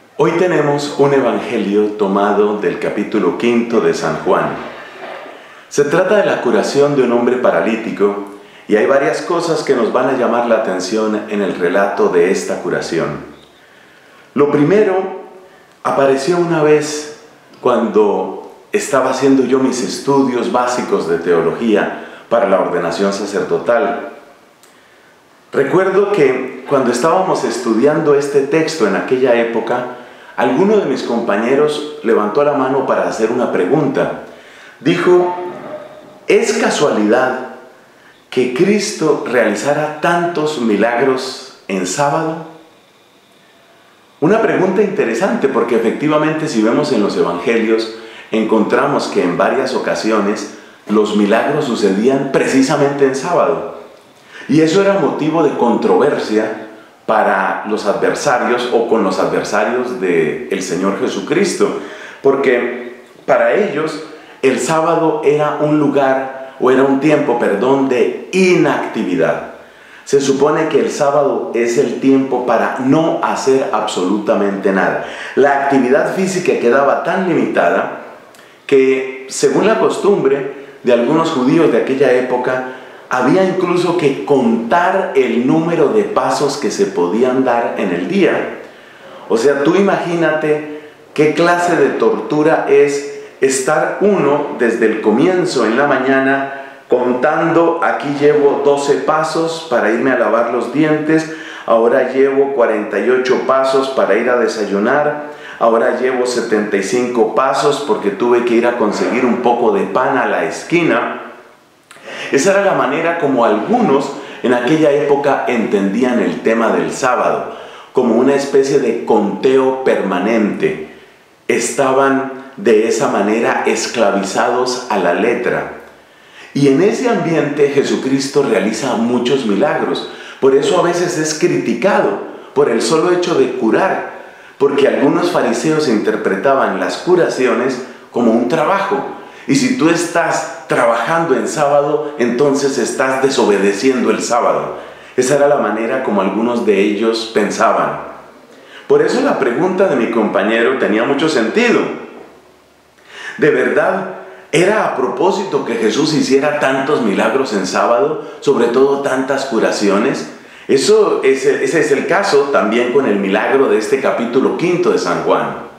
Hoy tenemos un evangelio tomado del capítulo 5 de San Juan. Se trata de la curación de un hombre paralítico y hay varias cosas que nos van a llamar la atención en el relato de esta curación. Lo primero, apareció una vez cuando estaba haciendo yo mis estudios básicos de teología para la ordenación sacerdotal. Recuerdo que cuando estábamos estudiando este texto en aquella época, alguno de mis compañeros levantó la mano para hacer una pregunta. Dijo: ¿es casualidad que Cristo realizara tantos milagros en sábado? Una pregunta interesante, porque efectivamente si vemos en los evangelios, encontramos que en varias ocasiones los milagros sucedían precisamente en sábado. Y eso era motivo de controversia para los adversarios o con los adversarios del Señor Jesucristo, porque para ellos el sábado era un lugar o era un tiempo, de inactividad. Se supone que el sábado es el tiempo para no hacer absolutamente nada. La actividad física quedaba tan limitada que, según la costumbre de algunos judíos de aquella época, había incluso que contar el número de pasos que se podían dar en el día. O sea, tú imagínate qué clase de tortura es estar uno desde el comienzo en la mañana contando: aquí llevo 12 pasos para irme a lavar los dientes, ahora llevo 48 pasos para ir a desayunar, ahora llevo 75 pasos porque tuve que ir a conseguir un poco de pan a la esquina. Esa era la manera como algunos en aquella época entendían el tema del sábado, como una especie de conteo permanente. Estaban de esa manera esclavizados a la letra. Y en ese ambiente Jesucristo realiza muchos milagros. Por eso a veces es criticado por el solo hecho de curar, porque algunos fariseos interpretaban las curaciones como un trabajo. Y si tú estás trabajando en sábado, entonces estás desobedeciendo el sábado. Esa era la manera como algunos de ellos pensaban. Por eso la pregunta de mi compañero tenía mucho sentido. ¿De verdad era a propósito que Jesús hiciera tantos milagros en sábado, sobre todo tantas curaciones? Ese es el caso también con el milagro de este capítulo 5 de San Juan.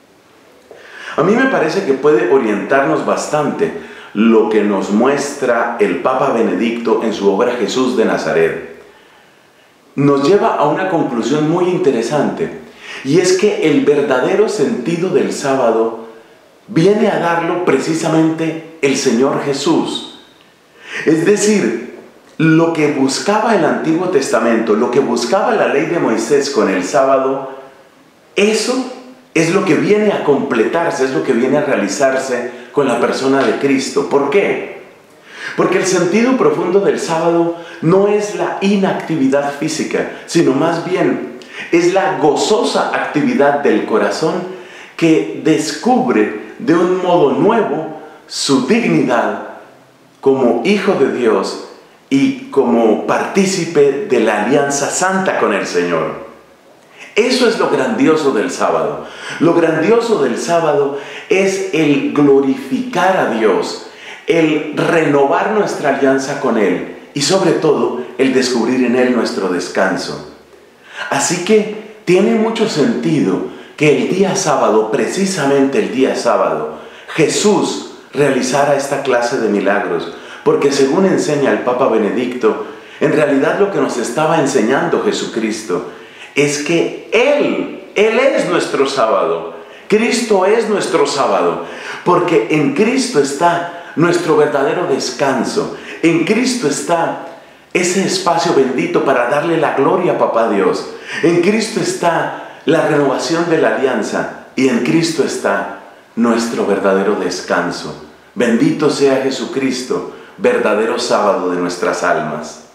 A mí me parece que puede orientarnos bastante lo que nos muestra el Papa Benedicto en su obra Jesús de Nazaret. Nos lleva a una conclusión muy interesante, y es que el verdadero sentido del sábado viene a darlo precisamente el Señor Jesús. Es decir, lo que buscaba el Antiguo Testamento, lo que buscaba la ley de Moisés con el sábado, eso es lo que viene a completarse, es lo que viene a realizarse con la persona de Cristo. ¿Por qué? Porque el sentido profundo del sábado no es la inactividad física, sino más bien es la gozosa actividad del corazón que descubre de un modo nuevo su dignidad como hijo de Dios y como partícipe de la alianza santa con el Señor. Eso es lo grandioso del sábado. Lo grandioso del sábado es el glorificar a Dios, el renovar nuestra alianza con Él y sobre todo el descubrir en Él nuestro descanso. Así que tiene mucho sentido que el día sábado, precisamente el día sábado, Jesús realizara esta clase de milagros, porque según enseña el Papa Benedicto, en realidad lo que nos estaba enseñando Jesucristo es que Él es nuestro sábado. Cristo es nuestro sábado, porque en Cristo está nuestro verdadero descanso. En Cristo está ese espacio bendito para darle la gloria a Papá Dios. En Cristo está la renovación de la alianza y en Cristo está nuestro verdadero descanso. Bendito sea Jesucristo, verdadero sábado de nuestras almas.